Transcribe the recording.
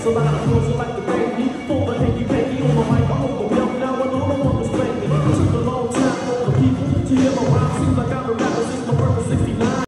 So I got close like the baby. For the hanky panky on the mic, I'm on the belt. Now I know no one respect me. It took a long time for the people to hear my rhyme. Seems like